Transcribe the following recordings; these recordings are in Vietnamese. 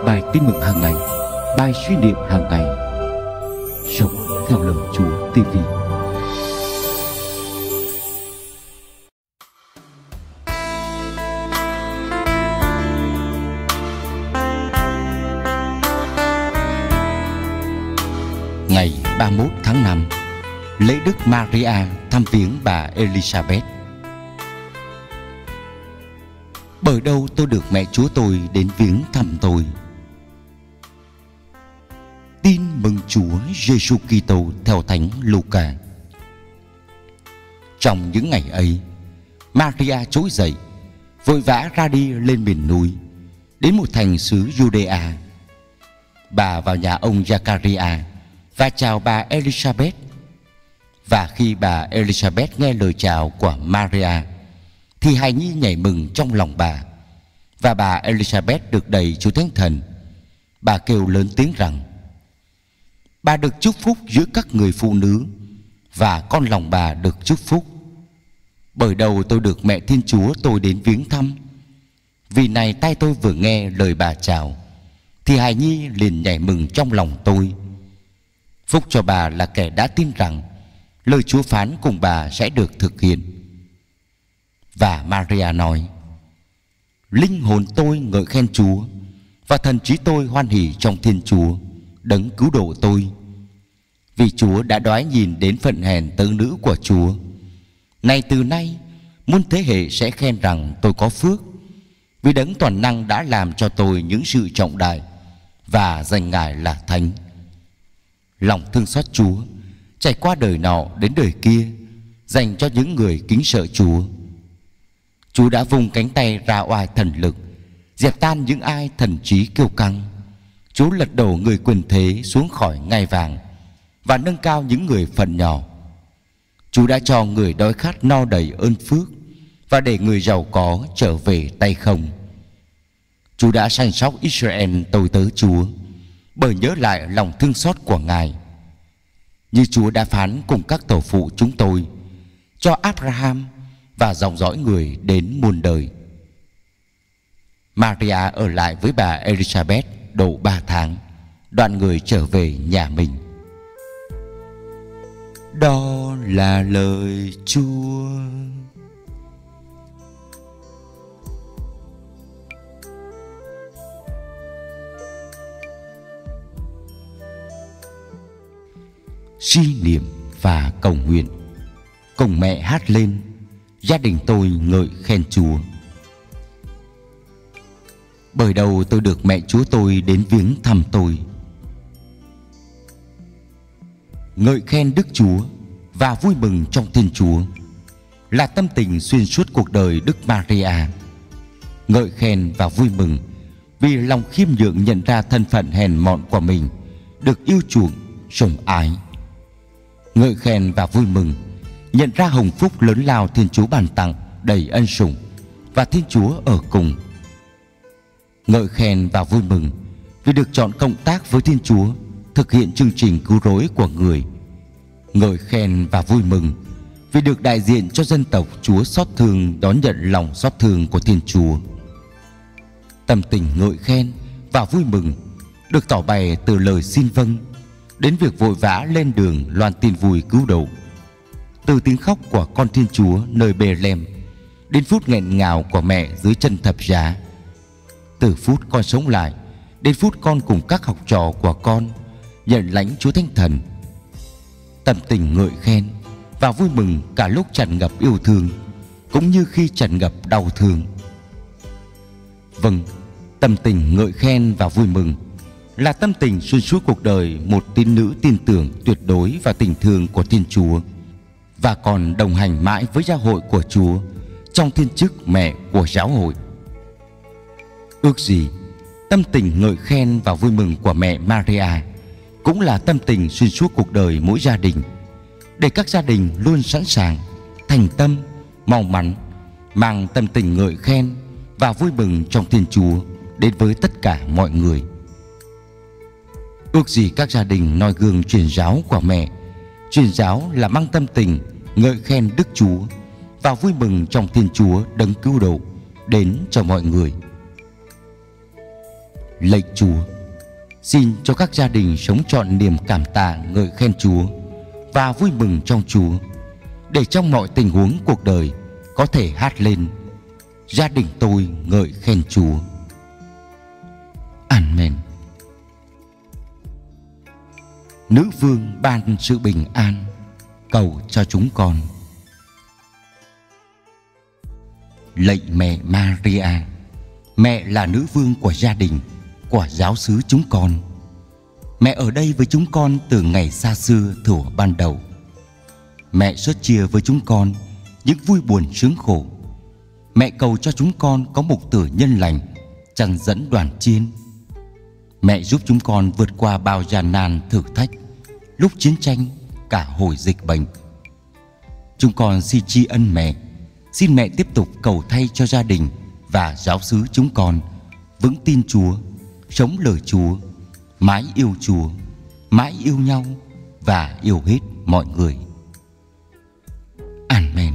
bài tin mừng hàng ngày, bài suy niệm hàng ngày. Sống theo lời Chúa TV. Ngày 31 tháng 5, lễ Đức Maria thăm viếng bà Elizabeth. Bởi đâu tôi được mẹ Chúa tôi đến viếng thăm tôi. Tin mừng Chúa Giêsu Kitô theo Thánh Luca. Trong những ngày ấy, Maria trỗi dậy, vội vã ra đi lên miền núi, đến một thành xứ Judea. Bà vào nhà ông Giacaria và chào bà Elizabeth. Và khi bà Elizabeth nghe lời chào của Maria, thì hài nhi nhảy mừng trong lòng bà. Và bà Elizabeth được đầy Chúa Thánh Thần. Bà kêu lớn tiếng rằng: bà được chúc phúc giữa các người phụ nữ, và con lòng bà được chúc phúc. Bởi đầu tôi được mẹ Thiên Chúa tôi đến viếng thăm. Vì này tai tôi vừa nghe lời bà chào, thì hài nhi liền nhảy mừng trong lòng tôi. Phúc cho bà là kẻ đã tin rằng lời Chúa phán cùng bà sẽ được thực hiện. Và Maria nói: linh hồn tôi ngợi khen Chúa, và thần trí tôi hoan hỉ trong Thiên Chúa, đấng cứu độ tôi. Vì Chúa đã đoái nhìn đến phận hèn tớ nữ của Chúa. Này từ nay muôn thế hệ sẽ khen rằng tôi có phước, vì đấng toàn năng đã làm cho tôi những sự trọng đại, và danh Ngài là thánh. Lòng thương xót Chúa trải qua đời nọ đến đời kia, dành cho những người kính sợ Chúa. Chúa đã vung cánh tay ra oai thần lực, dẹp tan những ai thần trí kiêu căng. Chúa lật đổ người quyền thế xuống khỏi ngai vàng, và nâng cao những người phần nhỏ. Chúa đã cho người đói khát no đầy ơn phước, và để người giàu có trở về tay không. Chúa đã săn sóc Israel tôi tớ Chúa, bởi nhớ lại lòng thương xót của Ngài, như Chúa đã phán cùng các tổ phụ chúng tôi, cho Abraham và dòng dõi người đến muôn đời. Maria ở lại với bà Elizabeth độ 3 tháng, đoạn người trở về nhà mình. Đó là lời Chúa. Suy niệm và cầu nguyện. Cùng mẹ hát lên: gia đình tôi ngợi khen Chúa. Bởi đầu tôi được mẹ Chúa tôi đến viếng thăm tôi. Ngợi khen Đức Chúa và vui mừng trong Thiên Chúa là tâm tình xuyên suốt cuộc đời Đức Maria. Ngợi khen và vui mừng vì lòng khiêm nhường nhận ra thân phận hèn mọn của mình được yêu chuộng, sủng ái. Ngợi khen và vui mừng nhận ra hồng phúc lớn lao Thiên Chúa ban tặng đầy ân sủng, và Thiên Chúa ở cùng. Ngợi khen và vui mừng vì được chọn cộng tác với Thiên Chúa thực hiện chương trình cứu rỗi của người. Ngợi khen và vui mừng vì được đại diện cho dân tộc Chúa xót thương đón nhận lòng xót thương của Thiên Chúa. Tâm tình ngợi khen và vui mừng được tỏ bày từ lời xin vâng đến việc vội vã lên đường loan tin vui cứu độ, từ tiếng khóc của con Thiên Chúa nơi Bethlehem đến phút nghẹn ngào của mẹ dưới chân thập giá, từ phút con sống lại đến phút con cùng các học trò của con nhận lãnh Chúa Thánh Thần. Tâm tình ngợi khen và vui mừng cả lúc tràn ngập yêu thương cũng như khi tràn ngập đau thương. Vâng, tâm tình ngợi khen và vui mừng là tâm tình xuyên suốt cuộc đời một tín nữ tin tưởng tuyệt đối vào tình thương của Thiên Chúa, và còn đồng hành mãi với giáo hội của Chúa trong thiên chức mẹ của giáo hội. Ước gì tâm tình ngợi khen và vui mừng của mẹ Maria cũng là tâm tình xuyên suốt cuộc đời mỗi gia đình, để các gia đình luôn sẵn sàng, thành tâm, mong mắn, mang tâm tình ngợi khen và vui mừng trong Thiên Chúa đến với tất cả mọi người. Ước gì các gia đình noi gương truyền giáo của mẹ, truyền giáo là mang tâm tình ngợi khen Đức Chúa và vui mừng trong Thiên Chúa đấng cứu độ đến cho mọi người. Lạy Chúa, xin cho các gia đình sống trọn niềm cảm tạ ngợi khen Chúa và vui mừng trong Chúa, để trong mọi tình huống cuộc đời có thể hát lên: gia đình tôi ngợi khen Chúa. Amen. Nữ vương ban sự bình an, cầu cho chúng con. Lạy mẹ Maria, mẹ là nữ vương của gia đình, của giáo xứ chúng con. Mẹ ở đây với chúng con từ ngày xa xưa thuở ban đầu. Mẹ sớt chia với chúng con những vui buồn sướng khổ. Mẹ cầu cho chúng con có mục tử nhân lành, chẳng dẫn đoàn chiên. Mẹ giúp chúng con vượt qua bao gian nan thử thách, lúc chiến tranh, cả hồi dịch bệnh. Chúng con xin tri ân mẹ. Xin mẹ tiếp tục cầu thay cho gia đình và giáo xứ chúng con vững tin Chúa, sống lời Chúa, mãi yêu Chúa, mãi yêu nhau và yêu hết mọi người. Amen.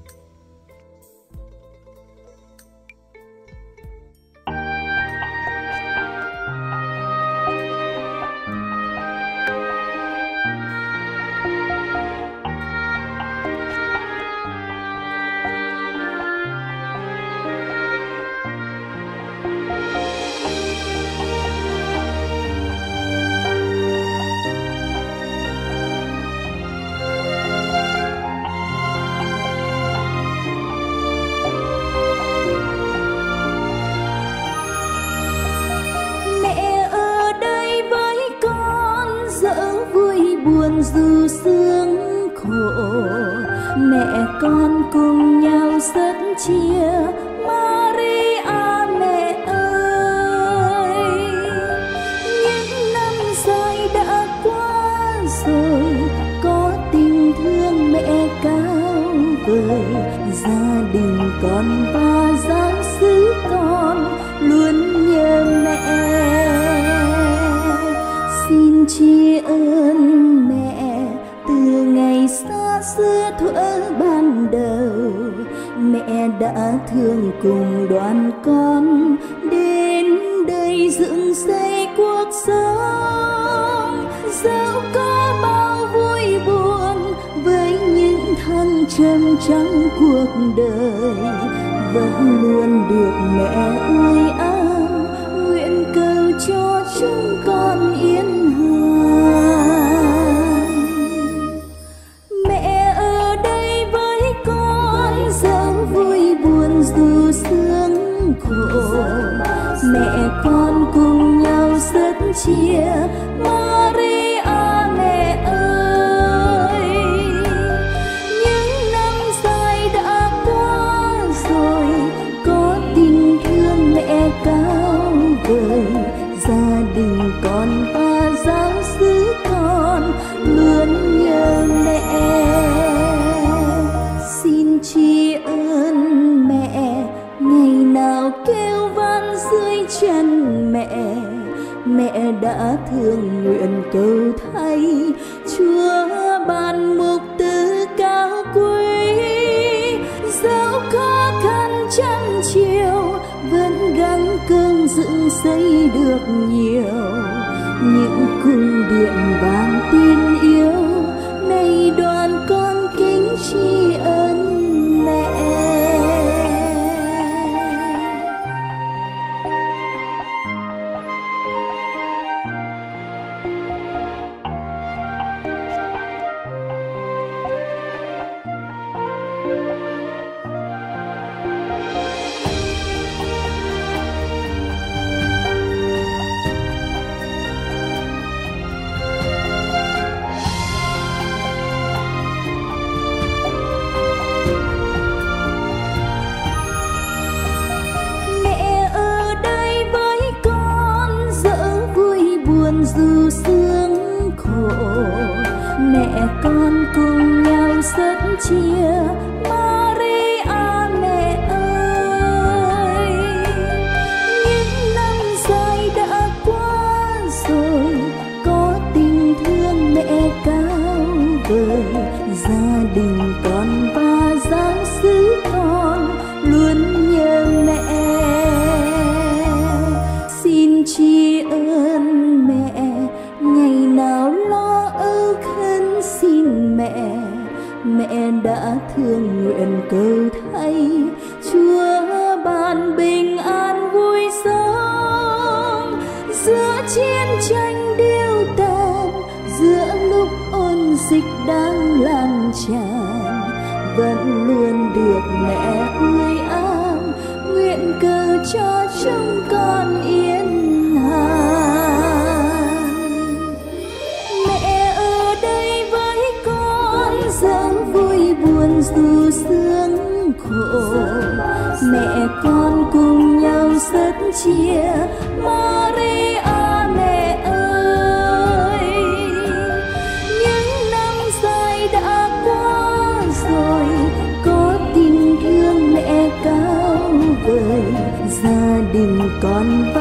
Dù sướng khổ, mẹ con cùng nhau rất chia. Maria mẹ ơi, những năm dài đã qua rồi, có tình thương mẹ cao vời. Gia đình con và giáo xứ con luôn nhớ mẹ. Xin tri ân xa xưa thuở ban đầu, mẹ đã thương cùng đoàn con đến đây dựng xây cuộc sống. Dẫu có bao vui buồn với những thăng trầm trong cuộc đời, vẫn luôn được mẹ ơi áo. Nguyện cầu cho chúng con yên hòa. Dù sướng khổ, mẹ con cùng nhau rất chia. Maria mẹ ơi, những năm dài đã qua rồi, có tình thương mẹ cao vời. Gia đình con và giáo xứ con luôn nhớ mẹ. Xin tri ân ngày nào kêu van dưới chân mẹ. Mẹ đã thương nguyện cầu thay, Chúa ban mục tử cao quý. Dẫu khó khăn trăm chiều, vẫn gắng cương dựng xây được nhiều. Những cung điện vàng tin yêu, nay đoàn con kính tri ân mẹ. Dù sướng khổ, mẹ con cùng nhau rất chia. Maria mẹ ơi, những năm dài đã qua rồi, có tình thương mẹ cao vời. Gia đình con và giáo xứ con luôn nhớ mẹ. Xin chia đang lan tràn vẫn luôn được mẹ ươi an, nguyện cầu cho chúng con yên hàn. Mẹ ở đây với con dẫu vui buồn dù sướng khổ, mẹ con cùng nhau rất chia Maria mẹ ơi. Những năm dài đã qua rồi, có tình thương mẹ cao vời, gia đình con